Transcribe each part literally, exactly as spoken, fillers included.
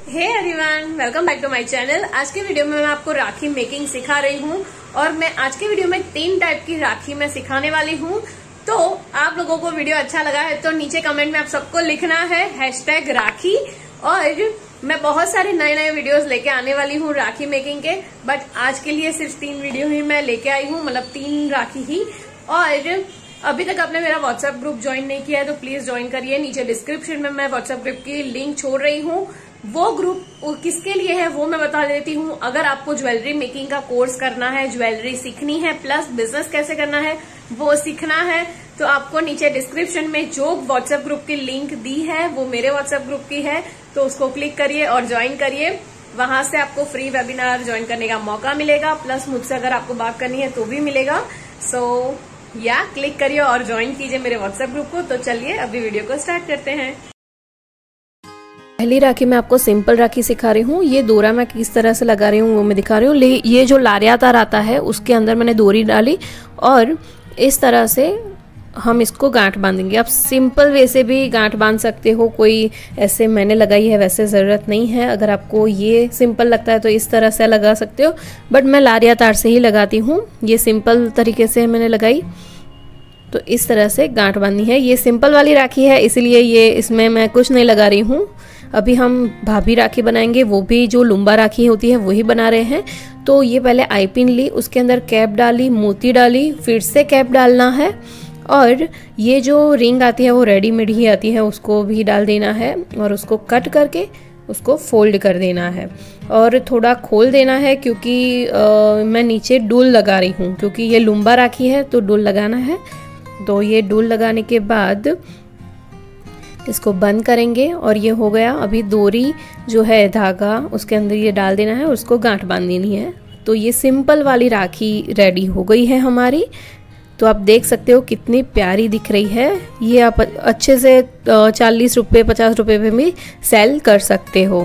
Hey everyone, welcome back to my channel. आज के video में मैं आपको राखी मेकिंग सिखा रही हूँ और मैं आज के वीडियो में तीन टाइप की राखी मैं सिखाने वाली हूँ। तो आप लोगों को वीडियो अच्छा लगा है तो नीचे कमेंट में आप सबको लिखना है हैशटैग राखी। और मैं बहुत सारे नए नए वीडियोस लेके आने वाली हूँ राखी मेकिंग के, बट आज के लिए सिर्फ तीन वीडियो ही मैं लेके आई हूँ, मतलब तीन राखी ही। और अभी तक आपने मेरा व्हाट्सएप ग्रुप ज्वाइन नहीं किया है तो प्लीज ज्वाइन करिए। नीचे डिस्क्रिप्शन में मैं व्हाट्सएप ग्रुप की लिंक छोड़ रही हूँ। वो ग्रुप किसके लिए है वो मैं बता देती हूँ। अगर आपको ज्वेलरी मेकिंग का कोर्स करना है, ज्वेलरी सीखनी है, प्लस बिजनेस कैसे करना है वो सीखना है, तो आपको नीचे डिस्क्रिप्शन में जो व्हाट्सएप ग्रुप की लिंक दी है वो मेरे व्हाट्सएप ग्रुप की है, तो उसको क्लिक करिए और ज्वाइन करिए। वहां से आपको फ्री वेबिनार ज्वाइन करने का मौका मिलेगा, प्लस मुझसे अगर आपको बात करनी है तो भी मिलेगा। सो या क्लिक करिए और ज्वाइन कीजिए मेरे व्हाट्सएप ग्रुप को। तो चलिए अभी वीडियो को स्टार्ट करते हैं। पहली राखी मैं आपको सिंपल राखी सिखा रही हूँ। ये डोरा मैं किस तरह से लगा रही हूँ वो मैं दिखा रही हूँ। ये जो लारिया तार आता है उसके अंदर मैंने डोरी डाली और इस तरह से हम इसको गांठ बांधेंगे। आप सिंपल वे से भी गांठ बांध सकते हो, कोई ऐसे मैंने लगाई है वैसे ज़रूरत नहीं है। अगर आपको ये सिंपल लगता है तो इस तरह से लगा सकते हो, बट मैं लारिया तार से ही लगाती हूँ। ये सिंपल तरीके से मैंने लगाई, तो इस तरह से गांठ बांधनी है। ये सिंपल वाली राखी है इसलिए ये इसमें मैं कुछ नहीं लगा रही हूँ। अभी हम भाभी राखी बनाएंगे, वो भी जो लुम्बा राखी होती है वही बना रहे हैं। तो ये पहले आई पिन ली, उसके अंदर कैप डाली, मोती डाली, फिर से कैप डालना है। और ये जो रिंग आती है वो रेडीमेड ही आती है, उसको भी डाल देना है और उसको कट करके उसको फोल्ड कर देना है और थोड़ा खोल देना है, क्योंकि आ, मैं नीचे डूल लगा रही हूँ, क्योंकि ये लुम्बा राखी है तो डूल लगाना है। तो ये डूल लगाने के बाद इसको बंद करेंगे और ये हो गया। अभी डोरी जो है धागा उसके अंदर ये डाल देना है और उसको गांठ बांध देनी है। तो ये सिंपल वाली राखी रेडी हो गई है हमारी। तो आप देख सकते हो कितनी प्यारी दिख रही है। ये आप अच्छे से चालीस रुपये पचास रुपये में भी सेल कर सकते हो।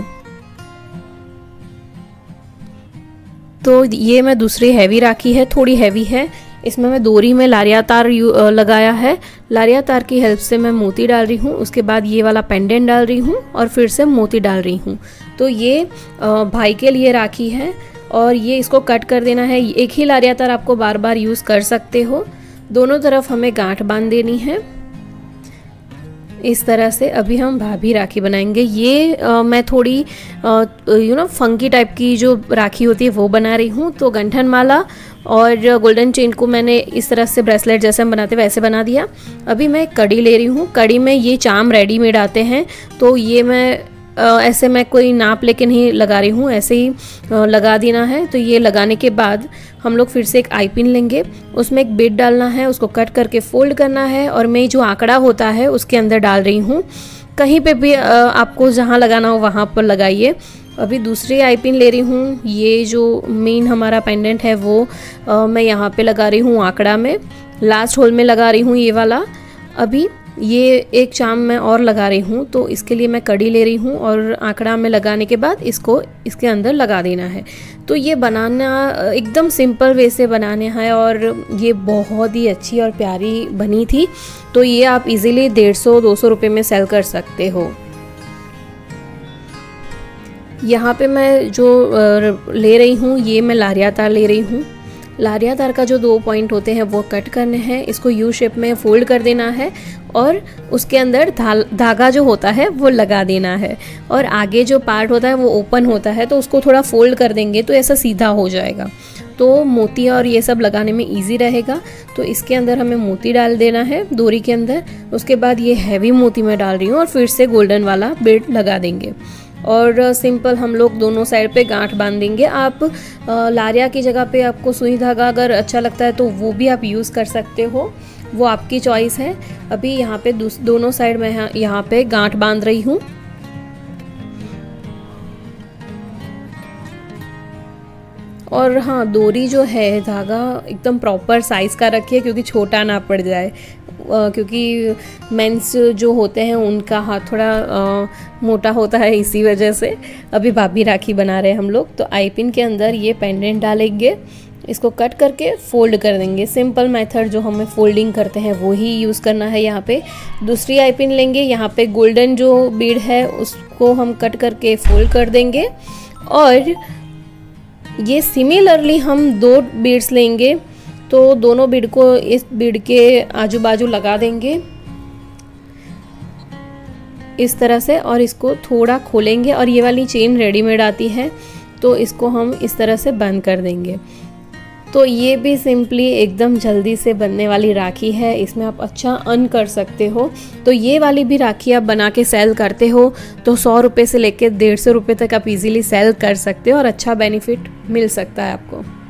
तो ये मैं दूसरी हैवी राखी है, थोड़ी हैवी है। इसमें मैं डोरी में लारिया तार लगाया है। लारिया तार की हेल्प से मैं मोती डाल रही हूँ, उसके बाद ये वाला पेंडेंट डाल रही हूँ और फिर से मोती डाल रही हूँ। तो ये भाई के लिए राखी है और ये इसको कट कर देना है। एक ही लारिया तार आपको बार बार यूज़ कर सकते हो। दोनों तरफ हमें गांठ बांध देनी है इस तरह से। अभी हम भाभी राखी बनाएंगे। ये आ, मैं थोड़ी यू नो फंकी टाइप की जो राखी होती है वो बना रही हूँ। तो गंठन माला और गोल्डन चेन को मैंने इस तरह से ब्रेसलेट जैसे हम बनाते वैसे बना दिया। अभी मैं कड़ी ले रही हूँ। कड़ी में ये चाम रेडीमेड आते हैं, तो ये मैं आ, ऐसे मैं कोई नाप लेके नहीं लगा रही हूँ, ऐसे ही आ, लगा देना है। तो ये लगाने के बाद हम लोग फिर से एक आई पिन लेंगे, उसमें एक बिट डालना है, उसको कट करके फोल्ड करना है और मैं जो आंकड़ा होता है उसके अंदर डाल रही हूँ। कहीं पे भी आ, आपको जहाँ लगाना हो वहाँ पर लगाइए। अभी दूसरी आई पिन ले रही हूँ। ये जो मेन हमारा पेंडेंट है वो आ, मैं यहाँ पे लगा रही हूँ आंकड़ा में, लास्ट होल में लगा रही हूँ ये वाला। अभी ये एक चाम मैं और लगा रही हूँ, तो इसके लिए मैं कड़ी ले रही हूँ और आंकड़ा में लगाने के बाद इसको इसके अंदर लगा देना है। तो ये बनाना एकदम सिंपल वे से बनाना है और ये बहुत ही अच्छी और प्यारी बनी थी। तो ये आप इजीली डेढ़ सौ दो सौ रुपये में सेल कर सकते हो। यहाँ पे मैं जो ले रही हूँ ये मैं लारिया तार ले रही हूँ। लारिया तार का जो दो पॉइंट होते हैं वो कट करने हैं, इसको यू शेप में फोल्ड कर देना है और उसके अंदर धागा जो होता है वो लगा देना है। और आगे जो पार्ट होता है वो ओपन होता है, तो उसको थोड़ा फोल्ड कर देंगे तो ऐसा सीधा हो जाएगा, तो मोती और ये सब लगाने में इजी रहेगा। तो इसके अंदर हमें मोती डाल देना है डोरी के अंदर। उसके बाद ये हैवी मोती मैं डाल रही हूँ और फिर से गोल्डन वाला बीड लगा देंगे और सिंपल हम लोग दोनों साइड पे गांठ बांध देंगे। आप लारिया की जगह पे आपको सुई धागा अगर अच्छा लगता है तो वो भी आप यूज़ कर सकते हो, वो आपकी चॉइस है। अभी यहाँ पे दोनों साइड में यहाँ, यहाँ पे गांठ बांध रही हूँ। और हाँ, डोरी जो है धागा एकदम प्रॉपर साइज़ का रखिए, क्योंकि छोटा ना पड़ जाए, क्योंकि मेंस जो होते हैं उनका हाथ थोड़ा आ, मोटा होता है, इसी वजह से। अभी भाभी राखी बना रहे हैं हम लोग। तो आई पिन के अंदर ये पेंडेंट डालेंगे इसको कट करके फोल्ड कर देंगे। सिंपल मेथड जो हमें फोल्डिंग करते हैं वो ही यूज़ करना है यहाँ पे। दूसरी आई पिन लेंगे, यहाँ पे गोल्डन जो बीड है उसको हम कट करके फोल्ड कर देंगे और ये सिमिलरली हम दो बीड्स लेंगे, तो दोनों बीड को इस बीड के आजू बाजू लगा देंगे इस तरह से और इसको थोड़ा खोलेंगे और ये वाली चेन रेडीमेड आती है तो इसको हम इस तरह से बंद कर देंगे। तो ये भी सिंपली एकदम जल्दी से बनने वाली राखी है, इसमें आप अच्छा अर्न कर सकते हो। तो ये वाली भी राखी आप बना के सेल करते हो तो सौ रुपये से लेकर डेढ़ सौ रुपये तक आप इजीली सेल कर सकते हो और अच्छा बेनिफिट मिल सकता है आपको।